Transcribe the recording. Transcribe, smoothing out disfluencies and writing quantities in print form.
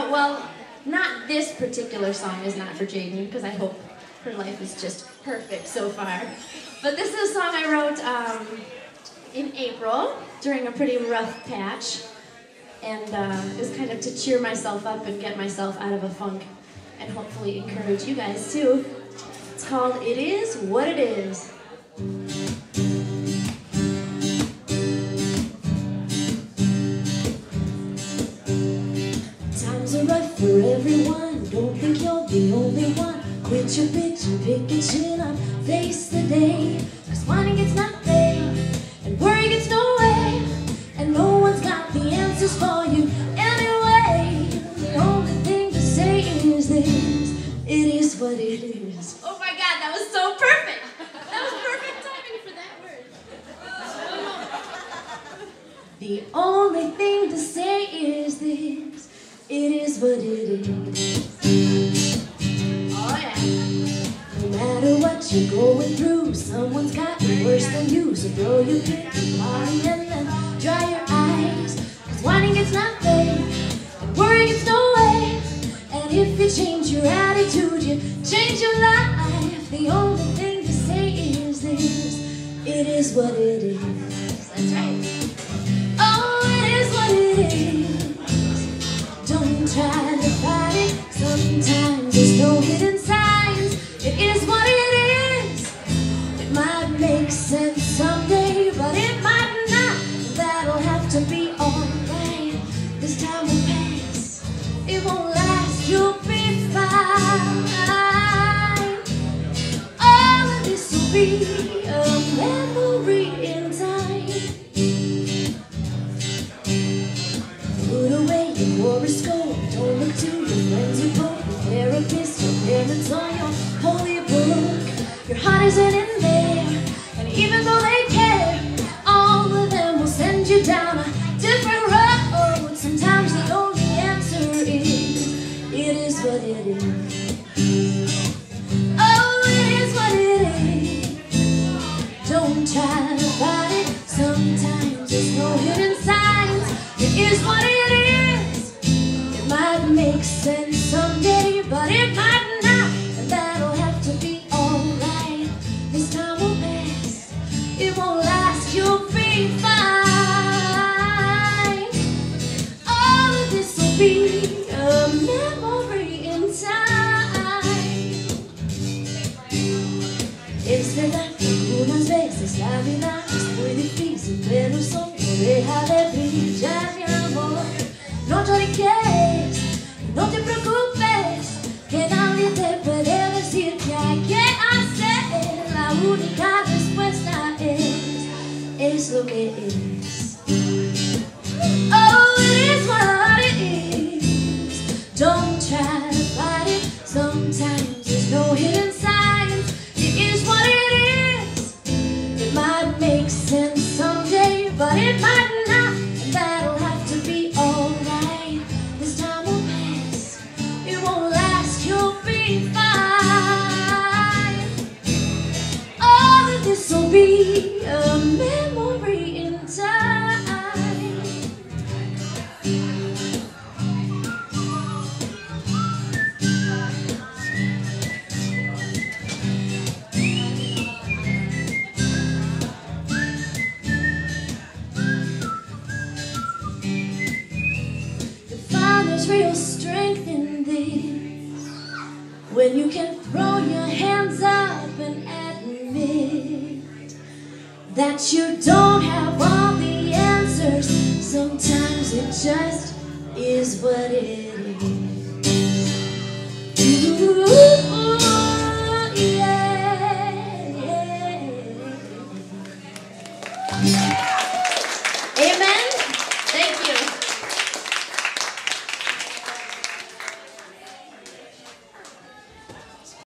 Well, not this particular song is not for Jaden, because I hope her life is just perfect so far. But this is a song I wrote in April during a pretty rough patch. And it was kind of to cheer myself up and get myself out of a funk and hopefully encourage you guys too. It's called It Is What It Is. Times are rough for everyone, don't think you're the only one. Quit your bitch and pick your chin up, face the day. Cause whining gets nothing, and worry gets nowhere, and no one's got the answers for you anyway. The only thing to say is this: it is what it is. Oh my God, that was so perfect! That was perfect timing for that word. The only thing to say is this: it is what it is. Oh yeah. No matter what you're going through, someone's got it worse than you. So throw your pity party and then dry your eyes. Cause whining gets nothing, and worry gets nowhere. And if you change your attitude, you change your life. The only thing to say is this: it is what it is. That's right. Oh, it is what it is. Don't try to fight it. Sometimes there's no hidden signs. It is what it is. It might make sense someday, but it might not. That'll have to be alright. This time will pass. It won't last. You'll be fine. All of this will be a memory in time. Put away your horoscope. Don't look to your friends, your pope, your therapist, your parents, or your holy book. Your heart isn't in there, and even though they care, all of them will send you down a different road. Sometimes the only answer is: it is what it is. Oh, it is what it is. Don't try to fight it. Sometimes there's no hidden signs. It is what it is. It might make sense someday, but it might not. And that'll have to be alright. This time will pass. It won't last. You'll be fine. All of this will be a memory in time. Este dato unas veces la vida es muy difícil, pero solo deja de brillar, mi amor. No lloriques, no te preocupes, que nadie te puede decir qué hay que hacer. La única respuesta es lo que es. Oh, it is what it is. Don't try to fight it. Sometimes there's no hidden signs. It is what it is. It might make sense someday, but it might not. And that'll have to be alright. This time will pass. It won't last. You'll be fine. All of this will be a memory in time. Real strength in this, when you can throw your hands up and admit that you don't have all the answers. Sometimes it just is what it is.